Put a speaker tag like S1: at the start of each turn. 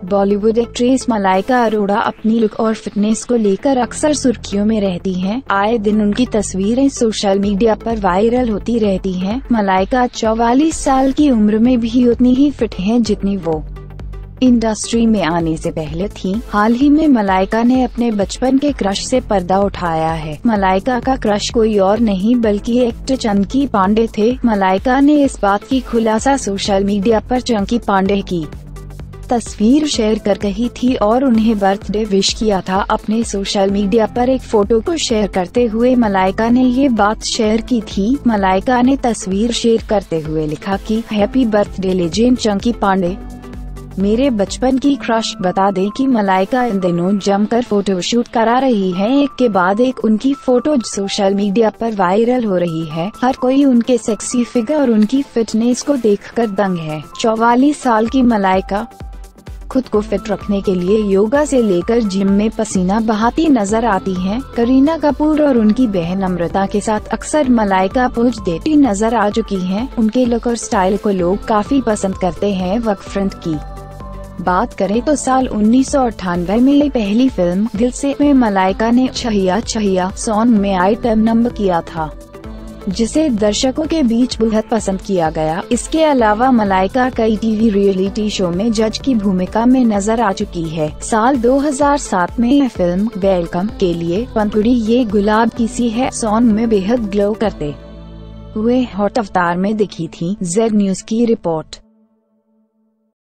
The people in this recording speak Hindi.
S1: बॉलीवुड एक्ट्रेस मलाइका अरोड़ा अपनी लुक और फिटनेस को लेकर अक्सर सुर्खियों में रहती हैं। आए दिन उनकी तस्वीरें सोशल मीडिया पर वायरल होती रहती हैं। मलाइका 44 साल की उम्र में भी उतनी ही फिट हैं जितनी वो इंडस्ट्री में आने से पहले थीं। हाल ही में मलाइका ने अपने बचपन के क्रश से पर्दा उठाया है। मलाइका का क्रश कोई और नहीं बल्कि एक्टर चंकी पांडे थे। मलाइका ने इस बात की खुलासा सोशल मीडिया पर चंकी पांडे की तस्वीर शेयर कर कही थी और उन्हें बर्थडे विश किया था। अपने सोशल मीडिया पर एक फोटो को शेयर करते हुए मलाइका ने ये बात शेयर की थी। मलाइका ने तस्वीर शेयर करते हुए लिखा कि happy birthday legend Chunky Panday, मेरे बचपन की क्रश। बता दें कि मलाइका इन दिनों जमकर फोटोशूट करा रही हैं। एक के बाद एक उनकी फोटो सोशल मीडिया पर वायरल हो रही है। हर कोई उनके सेक्सी फिगर और उनकी फिटनेस को देखकर दंग है। 44 साल की मलाइका खुद को फिट रखने के लिए योगा से लेकर जिम में पसीना बहाती नजर आती हैं। करीना कपूर और उनकी बहन अमृता के साथ अक्सर मलाइका पोज देती नजर आ चुकी हैं। उनके लुक और स्टाइल को लोग काफी पसंद करते हैं। वर्कफ्रंट की बात करें तो साल 1998 में पहली फिल्म दिल से में मलाइका ने छैया छैया सॉन्ग में आइटम नंबर किया था, जिसे दर्शकों के बीच बेहद पसंद किया गया। इसके अलावा मलाइका कई टीवी रियलिटी शो में जज की भूमिका में नजर आ चुकी है। साल 2007 में फिल्म वेलकम के लिए पंखुड़ी ये गुलाब की सी है सॉन्ग में बेहद ग्लो करते हुए हॉट अवतार में दिखी थी। Z न्यूज की रिपोर्ट।